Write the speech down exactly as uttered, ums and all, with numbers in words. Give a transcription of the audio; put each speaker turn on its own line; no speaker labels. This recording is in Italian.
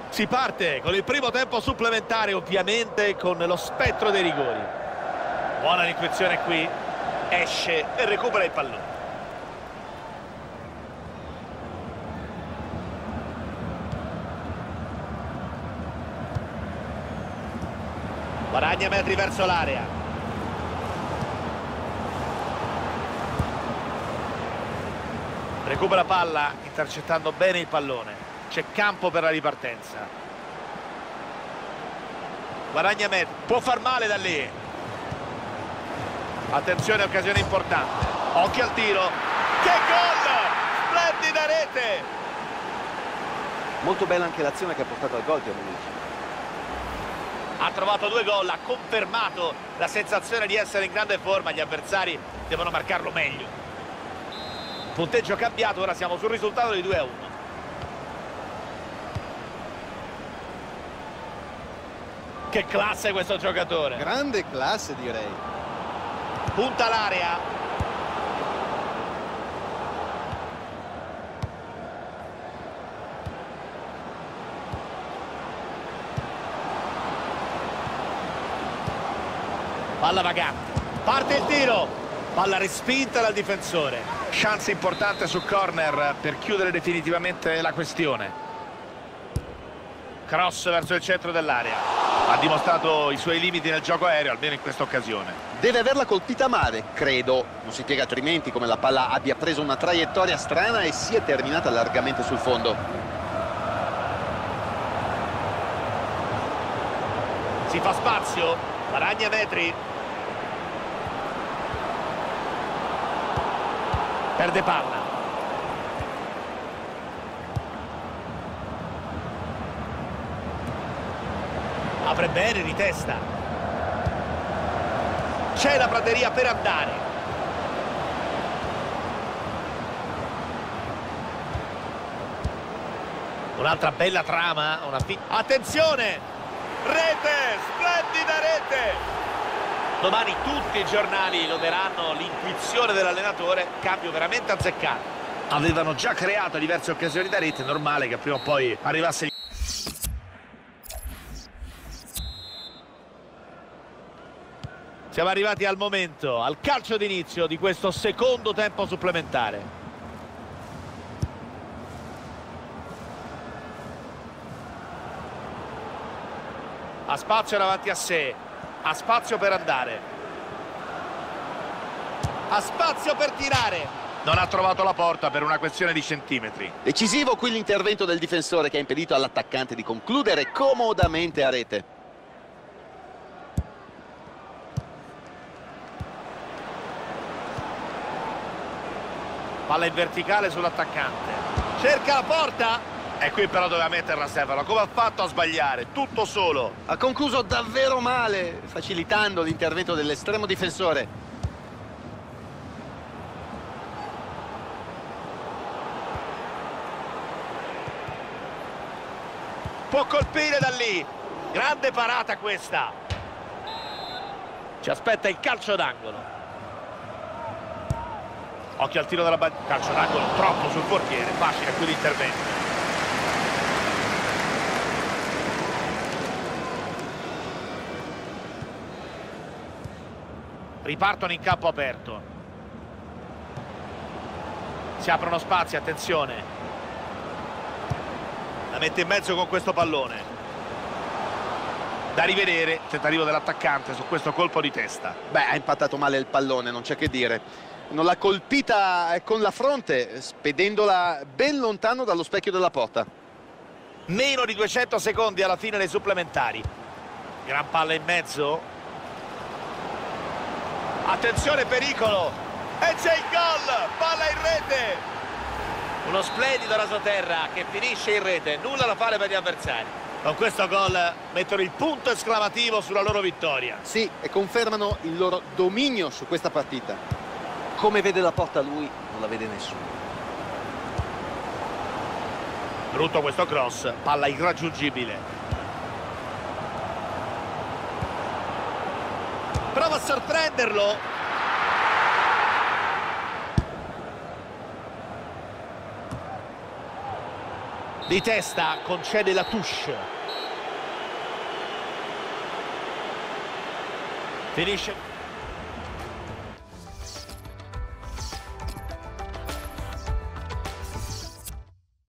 Si parte con il primo tempo supplementare, ovviamente con lo spettro dei rigori. Buona l'intuizione qui, esce e recupera il pallone. Guadagna metri verso l'area. Recupera palla intercettando bene il pallone. C'è campo per la ripartenza. Guadagna metri, può far male da lì. Attenzione, occasione importante. Occhio al tiro. Che gol! Splendida rete!
Molto bella anche l'azione che ha portato al gol, Gianluigi.
Ha trovato due gol, ha confermato la sensazione di essere in grande forma. Gli avversari devono marcarlo meglio. Punteggio cambiato, ora siamo sul risultato di due a uno. Che classe questo giocatore!
Grande classe, direi.
Punta l'area. Palla vagante. Parte il tiro. Palla respinta dal difensore. Chance importante su corner per chiudere definitivamente la questione. Cross verso il centro dell'area. Ha dimostrato i suoi limiti nel gioco aereo, almeno in questa occasione.
Deve averla colpita male, credo. Non si spiega altrimenti come la palla abbia preso una traiettoria strana e sia terminata largamente sul fondo.
Si fa spazio, guadagna metri. Perde palla. Apre bene di testa. C'è la prateria per andare. Un'altra bella trama. Una fi... Attenzione! Rete! Splendida rete! Domani tutti i giornali loderanno l'intuizione dell'allenatore. Cambio veramente azzeccato. Avevano già creato diverse occasioni da rete. È normale che prima o poi arrivasse il... Siamo arrivati al momento, al calcio d'inizio di questo secondo tempo supplementare. Ha spazio davanti a sé, ha spazio per andare, ha spazio per tirare. Non ha trovato la porta per una questione di centimetri.
Decisivo qui l'intervento del difensore che ha impedito all'attaccante di concludere comodamente a rete.
Palla in verticale sull'attaccante. Cerca la porta. E qui però doveva metterla Stefano. Come ha fatto a sbagliare? Tutto solo.
Ha concluso davvero male, facilitando l'intervento dell'estremo difensore.
Può colpire da lì. Grande parata questa. Ci aspetta il calcio d'angolo. Occhio al tiro della bandiera. Calcio d'angolo troppo sul portiere. Facile qui l'intervento. Ripartono in campo aperto. Si aprono spazi, attenzione. La mette in mezzo con questo pallone. Da rivedere, tentativo dell'attaccante su questo colpo di testa.
Beh, ha impattato male il pallone, non c'è che dire. Non l'ha colpita con la fronte, spedendola ben lontano dallo specchio della porta.
Meno di duecento secondi alla fine dei supplementari. Gran palla in mezzo. Attenzione, pericolo. E c'è il gol. Palla in rete. Uno splendido rasoterra che finisce in rete. Nulla da fare per gli avversari. Con questo gol mettono il punto esclamativo sulla loro vittoria.
Sì, e confermano il loro dominio su questa partita. Come vede la porta lui, non la vede nessuno.
Brutto questo cross, palla irraggiungibile. Prova a sorprenderlo. Di testa concede la touche. Finisce.